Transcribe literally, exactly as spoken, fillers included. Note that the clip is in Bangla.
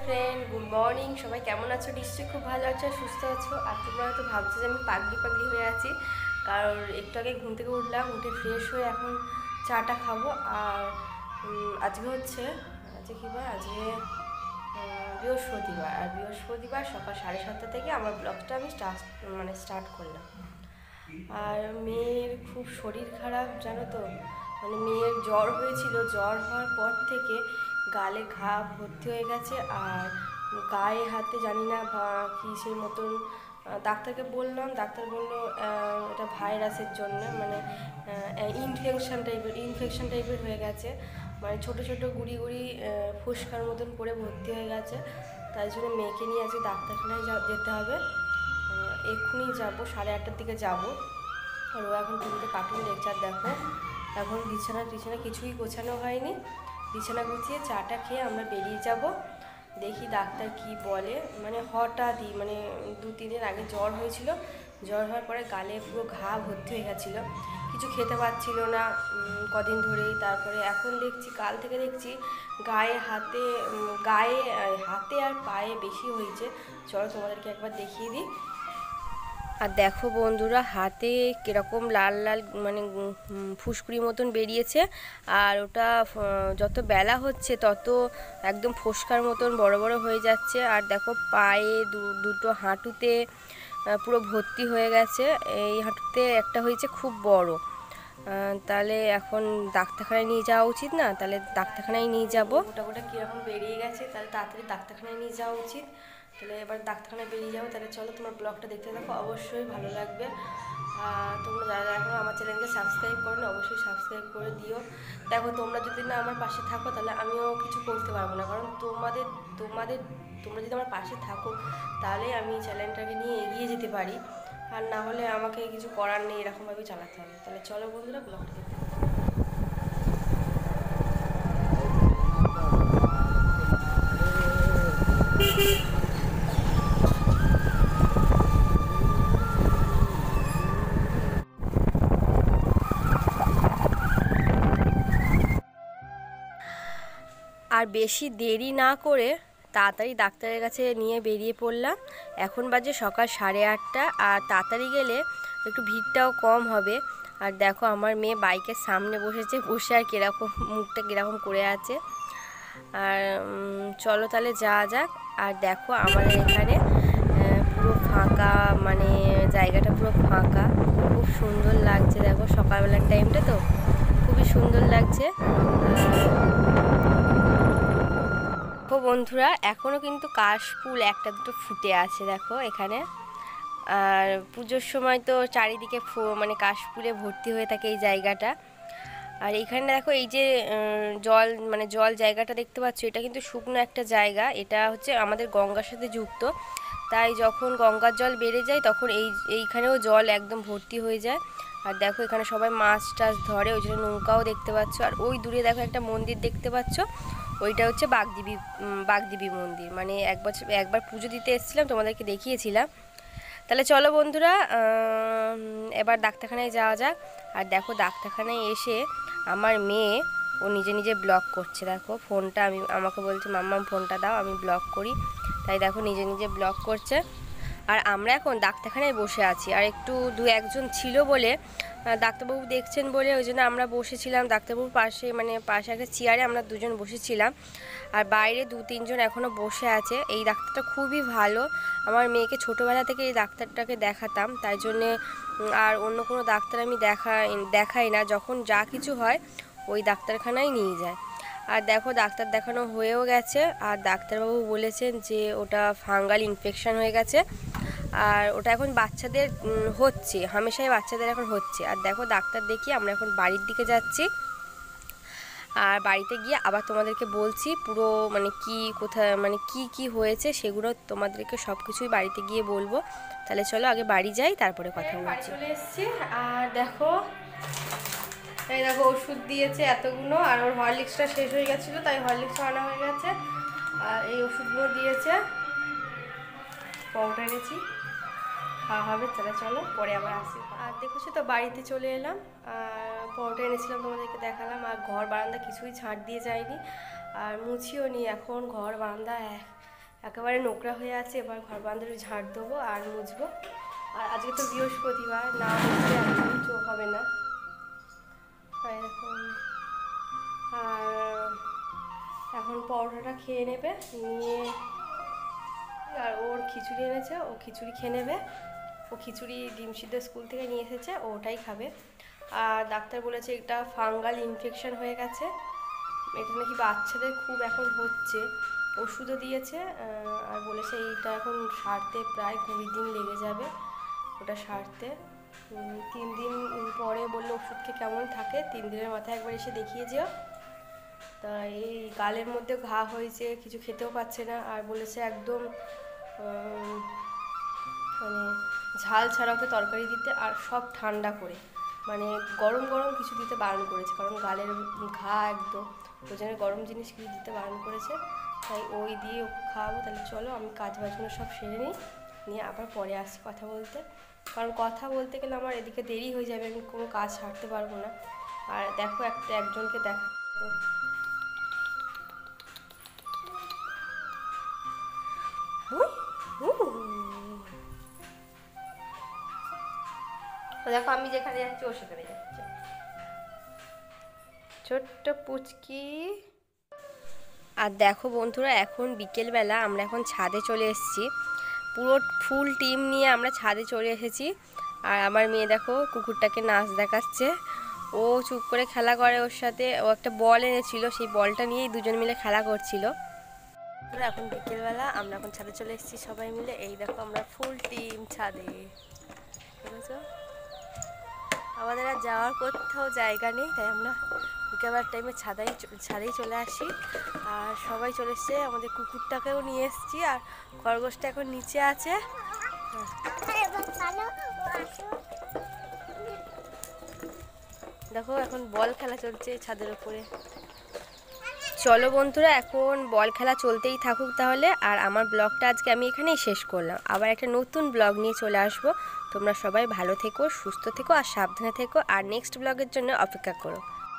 Friend, good morning. সবাই কেমন আছো? নিশ্চয়ই খুব ভালো আছো, সুস্থ আছো। আর তোমরা হয়তো ভাবছো যে আমি পাগলি পাগলি হয়ে আছি, কারণ একটু আগে ঘুম থেকে উঠলাম, উঠে ফ্রেশ হয়ে এখন চাটা খাবো। আর আজকে হচ্ছে আজকে কী বার? আজকে বৃহস্পতিবার। আর বৃহস্পতিবার সকাল সাড়ে সাতটা থেকে আমার ব্লগটা আমি স্টার্ট মানে স্টার্ট করলাম। আর মেয়ের খুব শরীর খারাপ, জানো তো, মানে মেয়ের জ্বর হয়েছিল। জ্বর হওয়ার পর থেকে গালে ঘা ভর্তি হয়ে গেছে, আর গায়ে হাতে জানি না বা কিসের মতন। ডাক্তারকে বললাম, ডাক্তার বললো এটা ভাইরাসের জন্য, মানে ইনফেকশন টাইপের ইনফেকশন টাইপের হয়ে গেছে, মানে ছোটো ছোটো গুড়ি গুড়ি ফুসকার মতন করে ভর্তি হয়ে গেছে। তাই জন্য মেয়েকে নিয়ে আজকে ডাক্তারখানায় যেতে হবে। এক্ষুনি যাবো, সাড়ে আটটার দিকে যাবো। আর ও এখন টিভিতে কার্টুন দেখছে। আর দেখো এখন বিছানা টিছানা কিছুই গোছানো হয়নি। বিছানা গুছিয়ে চাটা খেয়ে আমরা বেরিয়ে যাব। দেখি ডাক্তার কি বলে। মানে হঠাৎই, মানে দু তিন দিন আগে জ্বর হয়েছিল, জ্বর হওয়ার পরে গালে পুরো ঘা ভর্তি হয়ে গেছিলো, কিছু খেতে পারছিল না কদিন ধরেই। তারপরে এখন দেখছি, কাল থেকে দেখছি গায়ে হাতে গায়ে হাতে আর পায়ে বেশি হয়েছে। চলো তোমাদেরকে একবার দেখিয়ে দিই। আর দেখো বন্ধুরা, হাতে কীরকম লাল লাল মানে ফুসকুড়ি মতন বেরিয়েছে। আর ওটা যত বেলা হচ্ছে তত একদম ফোসকার মতন বড় বড় হয়ে যাচ্ছে। আর দেখো পায়ে দুটো হাঁটুতে পুরো ভর্তি হয়ে গেছে। এই হাঁটুতে একটা হয়েছে খুব বড়। তাহলে এখন ডাক্তারখানায় নিয়ে যাওয়া উচিত না? তাহলে ডাক্তারখানায় নিয়ে যাবো। ওটা ওটা কীরকম বেরিয়ে গেছে, তাহলে তাড়াতাড়ি ডাক্তারখানায় নিয়ে যাওয়া উচিত। তাহলে এবার ডাক্তারখানায় বেরিয়ে যাবো। তাহলে চলো, তোমার ব্লগটা দেখতে থাকো, অবশ্যই ভালো লাগবে। আর তোমরা যারা যারা এখনো আমার চ্যানেলকে সাবস্ক্রাইব করো না, অবশ্যই সাবস্ক্রাইব করে দিও। দেখো, তোমরা যদি না আমার পাশে থাকো তাহলে আমিও কিছু করতে পারবো না, কারণ তোমাদের তোমাদের তোমরা যদি আমার পাশে থাকো তাহলে আমি চ্যানেলটাকে নিয়ে এগিয়ে যেতে পারি। আর না হলে আমাকে কিছু করার নেই, এরকমভাবে চালাতে হবে। তাহলে চলো বন্ধুরা, ব্লগটা দেখতে থাকো। আর বেশি দেরি না করে তাড়াতাড়ি ডাক্তারের কাছে নিয়ে বেরিয়ে পড়লাম। এখন বাজে সকাল সাড়ে আটটা। আর তাড়াতাড়ি গেলে একটু ভিড়টাও কম হবে। আর দেখো আমার মেয়ে বাইকের সামনে বসেছে, বসে আর কীরকম মুখটা কীরকম করে আছে। আর চলো তাহলে যাওয়া যাক। আর দেখো আমাদের এখানে পুরো ফাঁকা, মানে জায়গাটা পুরো ফাঁকা, খুব সুন্দর লাগছে। দেখো সকালবেলার টাইমটা তো খুবই সুন্দর লাগছে। দেখো বন্ধুরা, এখনও কিন্তু কাশফুল একটা দুটো ফুটে আছে, দেখো এখানে। আর পুজোর সময় তো চারিদিকে মানে কাশফুলে ভর্তি হয়ে থাকে এই জায়গাটা। আর এখানে দেখো এই যে জল, মানে জল জায়গাটা দেখতে পাচ্ছ, এটা কিন্তু শুকনো একটা জায়গা। এটা হচ্ছে আমাদের গঙ্গার সাথে যুক্ত, তাই যখন গঙ্গার জল বেড়ে যায় তখন এই এইখানেও জল একদম ভর্তি হয়ে যায়। আর দেখো এখানে সবাই মাছ টাছ ধরে, ওই জন্য নৌকাও দেখতে পাচ্ছ। আর ওই দূরে দেখো একটা মন্দির দেখতে পাচ্ছ, ওইটা হচ্ছে বাগদেবী বাগদেবী মন্দির। মানে এক বছর একবার পুজো দিতে এসেছিলাম, তোমাদেরকে দেখিয়েছিলাম। তাহলে চলো বন্ধুরা, এবার ডাক্তারখানায় যাওয়া যাক। আর দেখো ডাক্তারখানায় এসে আমার মেয়ে ও নিজে নিজে ব্লগ করছে। দেখো ফোনটা আমি আমাকে বলছে, মাম্মাম ফোনটা দাও, আমি ব্লগ করি। তাই দেখো নিজে নিজে ব্লগ করছে। আর আমরা এখন ডাক্তারখানায় বসে আছি। আর একটু দু একজন ছিল বলে, ডাক্তারবাবু দেখছেন বলে, ওই জন্য আমরা বসেছিলাম ডাক্তারবাবুর পাশে, মানে পাশে একটা চেয়ারে আমরা দুজন বসেছিলাম। আর বাইরে দু তিনজন এখনও বসে আছে। এই ডাক্তারটা খুবই ভালো। আমার মেয়েকে ছোটোবেলা থেকে এই ডাক্তারটাকে দেখাতাম, তাই জন্যে আর অন্য কোনো ডাক্তার আমি দেখাই দেখাই না। যখন যা কিছু হয় ওই ডাক্তারখানায় নিয়ে যায়। আর দেখো ডাক্তার দেখানো হয়েও গেছে। আর ডাক্তারবাবু বলেছেন যে ওটা ফাঙ্গাল ইনফেকশান হয়ে গেছে, আর ওটা এখন বাচ্চাদের হচ্ছে, হামেশাই বাচ্চাদের এখন হচ্ছে। আর দেখো ডাক্তার দেখিয়ে আমরা এখন বাড়ির দিকে যাচ্ছি। আর বাড়িতে গিয়ে আবার তোমাদেরকে বলছি পুরো, মানে কি কোথায়, মানে কি কি হয়েছে সেগুলো তোমাদেরকে সব কিছুই বাড়িতে গিয়ে বলবো। তাহলে চলো আগে বাড়ি যাই, তারপরে কথা বলছি। চলে এসছি। আর দেখো এই দেখো ওষুধ দিয়েছে এতগুলো, আর ওর হরলিক্সটা শেষ হয়ে গেছিলো, তাই হরলিক্সটা আনা হয়ে গেছে। আর এই ওষুধগুলো দিয়েছে, পাউডার এনেছি, খাওয়া হবে। তাহলে চলো পরে আবার আসি। আর দেখেছো তো বাড়িতে চলে এলাম। আর পাউডার এনেছিলাম, তোমাদেরকে দেখালাম। আর ঘর বারান্দা কিছুই ছাড় দিয়ে যায়নি, আর মুছিও নি। এখন ঘর বারান্দা একেবারে নোংরা হয়ে আছে। এবার ঘর বারান্দাটা ঝাড় দেবো আর মুছবো। আর আজকে তো বৃহস্পতিবার, না মুছলে একদমই চোখ হবে না। এরকম। আর এখন পরোটাটা খেয়ে নেবে, নিয়ে আর ওর খিচুড়ি এনেছে, ও খিচুড়ি খেয়ে নেবে। ও খিচুড়ি ডিম সিদ্ধ স্কুল থেকে নিয়ে এসেছে, ও ওটাই খাবে। আর ডাক্তার বলেছে এটা ফাঙ্গাল ইনফেকশন হয়ে গেছে, এটা নাকি বাচ্চাদের খুব এখন হচ্ছে। ওষুধও দিয়েছে আর বলেছে এইটা এখন সারতে প্রায় কুড়ি দিন লেগে যাবে ওটা সারতে। তিন দিন পরে বললো ওষুধ খেয়ে কেমন থাকে, তিন দিনের মাথায় একবার এসে দেখিয়ে যেও। তা এই গালের মধ্যে ঘা হয়েছে, কিছু খেতেও পাচ্ছে না। আর বলেছে একদম মানে ঝাল ছাড়া ওকে তরকারি দিতে, আর সব ঠান্ডা করে, মানে গরম গরম কিছু দিতে বারণ করেছে, কারণ গালের ঘা একদম, ওই জন্য গরম জিনিস কিছু দিতে বারণ করেছে। তাই ওই দিয়ে ওকে খাওয়াবো। তাহলে চলো আমি কাজ বাজগুলো সব সেরে নিই, নিয়ে আবার পরে আসছি কথা বলতে, কারণ কথা বলতে গেলে আমার এদিকে দেরি হয়ে যাবে, আমি কোনো কাজ ছাড়তে পারবো না। আর দেখো একটা একজনকে দেখা, দেখো আমি যেখানে যাচ্ছি ও সেখানে যাচ্ছে, ছোট্ট পুচকি। আর দেখো বন্ধুরা, এখন বিকেলবেলা আমরা এখন ছাদে চলে এসেছি, পুরো ফুল টিম নিয়ে আমরা ছাদে চলে এসেছি। আর আমার মেয়ে দেখো কুকুরটাকে নাচ দেখাচ্ছে, ও চুপ করে খেলা করে ওর সাথে। ও একটা বল এনেছিল, সেই বলটা নিয়েই দুজন মিলে খেলা করছিল। এখন বিকেলবেলা আমরা এখন ছাদে চলে এসেছি সবাই মিলে। এই দেখো আমরা ফুল টিম ছাদে, বুঝেছো? আমাদের আর যাওয়ার কোথাও জায়গা নেই, তাই আমরা বিকেলবার টাইমে ছাদাই ছাদেই চলে আসি। আর সবাই চলে এসছে, আমাদের কুকুরটাকেও নিয়ে এসেছি। আর খরগোশটা এখন নিচে আছে। দেখো এখন বল খেলা চলছে ছাদের উপরে। চলো বন্ধুরা, এখন বল খেলা চলতেই থাকুক তাহলে। আর আমার ব্লগটা আজকে আমি এখানেই শেষ করলাম, আবার একটা নতুন ব্লগ নিয়ে চলে আসবো। তোমরা সবাই ভালো থেকো, সুস্থ থেকো আর সাবধানে থেকো, আর নেক্সট ব্লগের জন্য অপেক্ষা করো।